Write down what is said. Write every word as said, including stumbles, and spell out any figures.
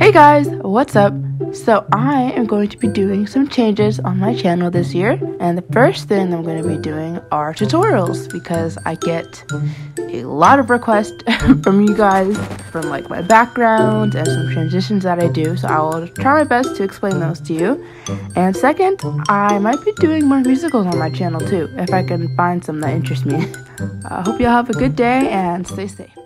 Hey guys, what's up? So I am going to be doing some changes on my channel this year, and the first thing I'm going to be doing are tutorials because I get a lot of requests from you guys from like my background and some transitions that I do, so I will try my best to explain those to you. And second, I might be doing more musicals on my channel too if I can find some that interest me. I hope you all have a good day and stay safe.